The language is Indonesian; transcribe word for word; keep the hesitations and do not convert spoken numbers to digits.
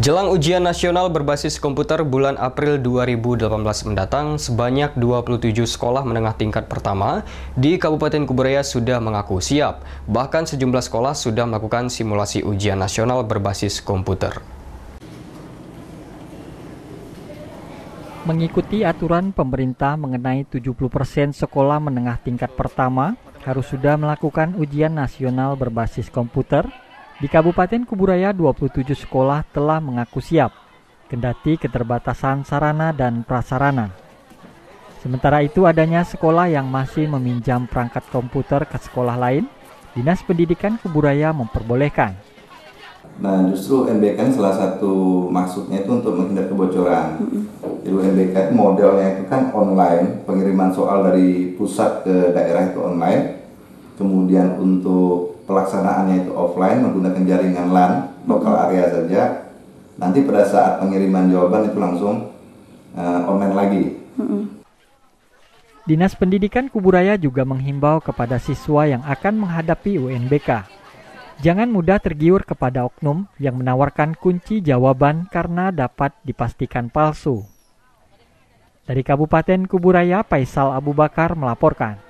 Jelang ujian nasional berbasis komputer bulan April dua ribu delapan belas mendatang, sebanyak dua puluh tujuh sekolah menengah tingkat pertama di Kabupaten Kuburaya sudah mengaku siap. Bahkan sejumlah sekolah sudah melakukan simulasi ujian nasional berbasis komputer. Mengikuti aturan pemerintah mengenai tujuh puluh persen sekolah menengah tingkat pertama harus sudah melakukan ujian nasional berbasis komputer, di Kabupaten Kuburaya dua puluh tujuh sekolah telah mengaku siap, kendati keterbatasan sarana dan prasarana. Sementara itu adanya sekolah yang masih meminjam perangkat komputer ke sekolah lain, Dinas Pendidikan Kuburaya memperbolehkan. Nah, justru N B K salah satu maksudnya itu untuk menghindar kebocoran. Jadi N B K modelnya itu kan online, pengiriman soal dari pusat ke daerah itu online. Kemudian untuk pelaksanaannya itu offline menggunakan jaringan LAN, lokal area saja. Nanti pada saat pengiriman jawaban itu langsung uh, online lagi. Dinas Pendidikan Kuburaya juga menghimbau kepada siswa yang akan menghadapi U N B K. Jangan mudah tergiur kepada oknum yang menawarkan kunci jawaban karena dapat dipastikan palsu. Dari Kabupaten Kuburaya, Faisal Abu Bakar melaporkan.